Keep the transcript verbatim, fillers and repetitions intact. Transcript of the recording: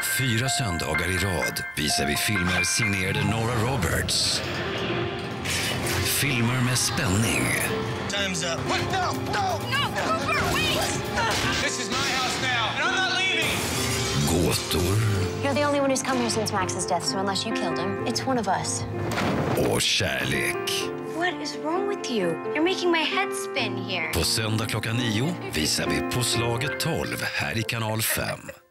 Fyra söndagar i rad visar vi filmer signerade Nora Roberts. Filmer med spänning. Time's up. What? No, no, no, Cooper, wait! This is my house now, and I'm not leaving. Gåtor. You're the only one who's come here since Max's death, so unless you killed him, it's one of us. Och kärlek. What is wrong with you? You're making my head spin here. På söndag klockan nio visar vi på slaget tolv här i Kanal fem.